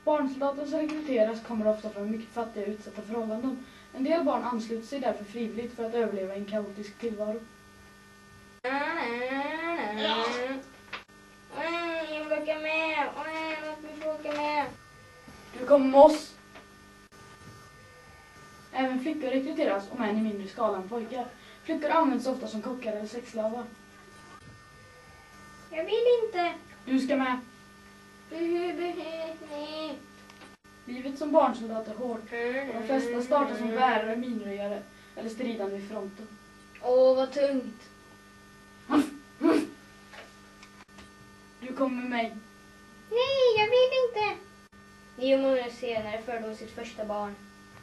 Barnsoldater som rekryteras kommer ofta från mycket fattiga och utsatta förhållanden. En del barn ansluter sig därför frivilligt för att överleva en kaotisk tillvaro. Jag vill åka med. Låt mig få åka med. Du kommer med oss. Även flickor rekryteras, om än i mindre skala än pojkar. Flickor används ofta som kockar eller sexslavar. Jag vill inte. Du ska med. Nej. Livet som barnsoldat är hårt. Och de flesta startar som bärare, minröjare eller stridande vid fronten. Åh, vad tungt. Du kommer med mig. Nej, jag vill inte. 9 månader senare födde hon sitt första barn.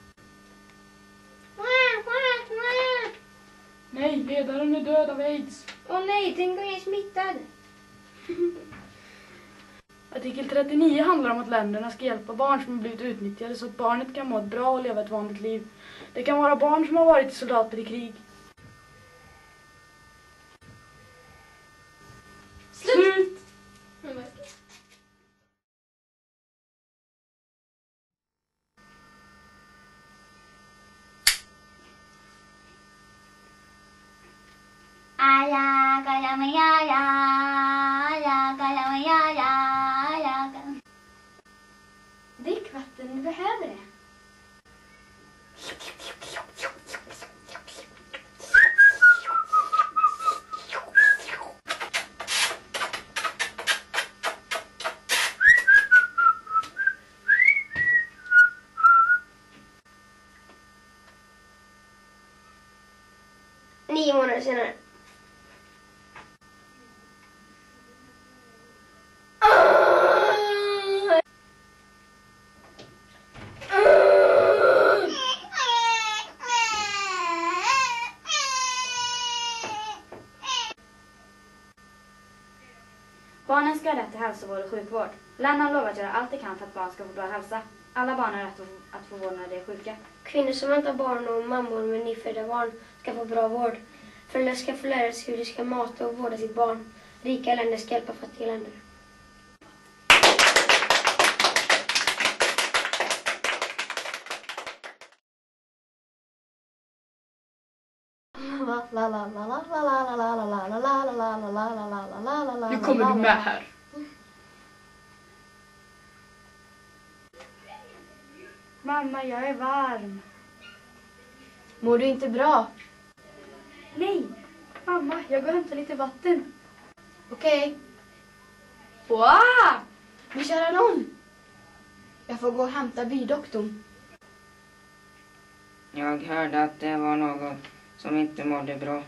Nej, ledaren är död av aids. Åh nej, tänk om jag är smittad. Artikel 39 handlar om att länderna ska hjälpa barn som har blivit utnyttjade så att barnet kan må bra och leva ett vanligt liv. Det kan vara barn som har varit soldater i krig. Slut! Ala kalamayaya, ala kalamayaya, ala kalamayaya. Drick vatten, du behöver det. Nio månader senare. Barnen ska ha rätt till hälsovård och sjukvård. Länder har lovat att göra allt de kan för att barn ska få bra hälsa. Alla barn har rätt att få vård när de är sjuka. Kvinnor som väntar barn och mammor med nyfödda barn ska få bra vård. Föräldrar ska få lära sig hur de ska mata och vårda sitt barn. Rika länder ska hjälpa fattiga länder. Nu kommer du med här. Mamma, jag är varm. Mår du inte bra? Nej, mamma, jag går och hämtar lite vatten. Okej. Wow! Men kära någon. Jag får gå och hämta bydoktorn. Jag hörde att det var någon som inte mådde bra.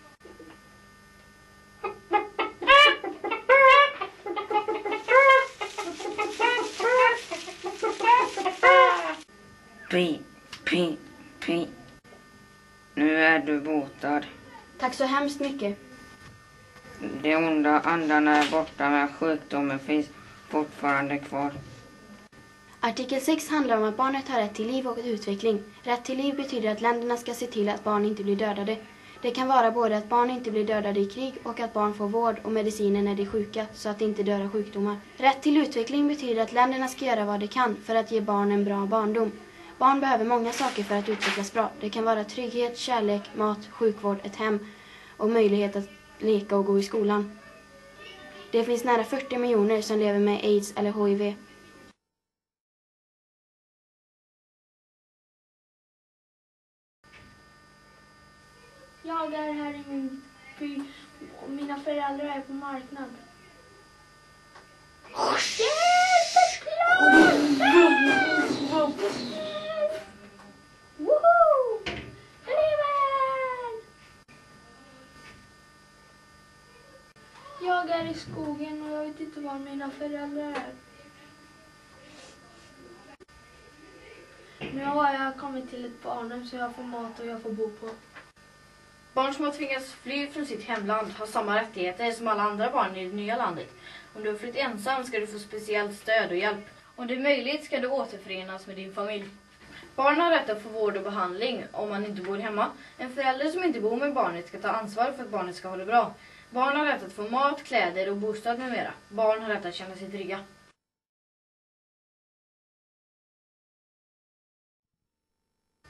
Pi, pi, pi. Nu är du botad. Tack så hemskt mycket. De onda andarna är borta men sjukdomen finns fortfarande kvar. Artikel 6 handlar om att barnet har rätt till liv och utveckling. Rätt till liv betyder att länderna ska se till att barn inte blir dödade. Det kan vara både att barn inte blir dödade i krig och att barn får vård och mediciner när de är sjuka så att de inte dör av sjukdomar. Rätt till utveckling betyder att länderna ska göra vad de kan för att ge barn en bra barndom. Barn behöver många saker för att utvecklas bra. Det kan vara trygghet, kärlek, mat, sjukvård, ett hem och möjlighet att leka och gå i skolan. Det finns nära 40 miljoner som lever med aids eller HIV. Jag är här i min by och mina föräldrar är på marknad. Woho! Jag lever! Jag är i skogen och jag vet inte var mina föräldrar är. Nu har jag kommit till ett barnhem så jag får mat och jag får bo på. Barn som har tvingats fly från sitt hemland har samma rättigheter som alla andra barn i det nya landet. Om du har flytt ensam ska du få speciellt stöd och hjälp. Om det är möjligt ska du återförenas med din familj. Barn har rätt att få vård och behandling om man inte bor hemma. En förälder som inte bor med barnet ska ta ansvar för att barnet ska ha det bra. Barn har rätt att få mat, kläder och bostad med mera. Barn har rätt att känna sig trygga.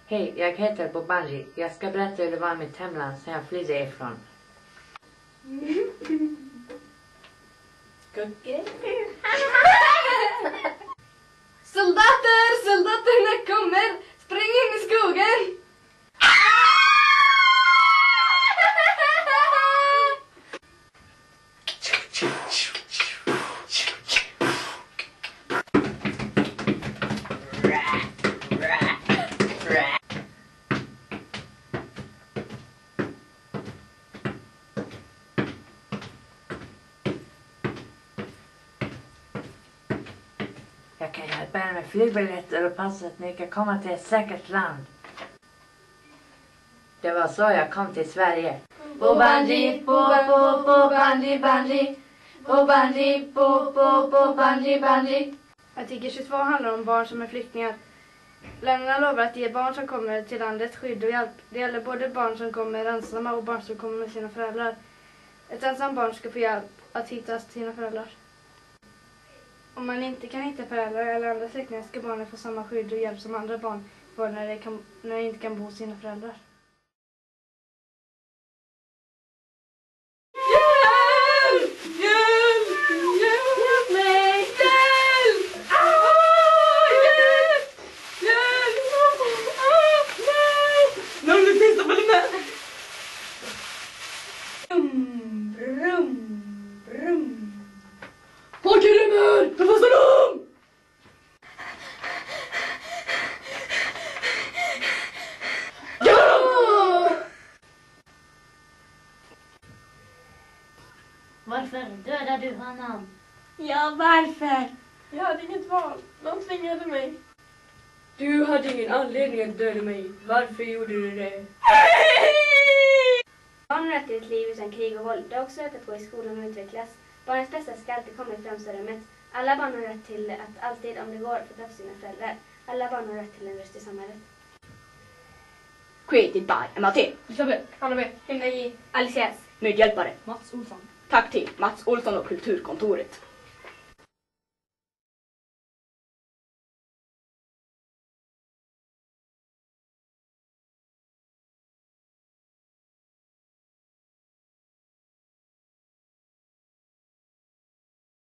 Hej, jag heter Bobanji. Jag ska berätta hur det var i mitt hemland sen jag flydde ifrån. Soldater! Soldaterna kommer! Spring in i skogen! Jag kan hjälpa er med flygbiljetter och pass att ni kan komma till ett säkert land. Det var så jag kom till Sverige. Bobanji, bobanji, banji. Bobanji, bobanji, banji. Artikel 22 handlar om barn som är flyktingar. Länderna lovar att ge barn som kommer till landet skydd och hjälp. Det gäller både barn som kommer ensamma och barn som kommer med sina föräldrar. Ett ensamt barn ska få hjälp att hitta sina föräldrar. Om man inte kan hitta föräldrar eller andra släktingar ska barnen få samma skydd och hjälp som andra barn får när de inte kan bo hos sina föräldrar. Hjälp! Hjälp! Hjälp! Hjälp mig! Hjälp! Hjälp! Hjälp! Nej! Någon vill pissa på den här! Brum, brum. Folk är rymmer! Ta fast dem! Ja! Varför dödar du honom? Ja, varför? Jag hade inget val. De tvingade mig. Du hade ingen anledning att döda mig. Varför gjorde du det? Barn har rätt till ett liv utan krig och våld. Det är också rätt att gå i skolan och utvecklas. Barnens bästa ska alltid komma i främsta rummet. Alla barn har rätt till att alltid, om det går, få träffa sina föräldrar. Alla barn har rätt till en röst i samhället. Created by MAT. Isabel. Hanna B. Hinda J. Alice S. Medhjälpare. Mats Olsson. Tack till Mats Olsson och Kulturkontoret.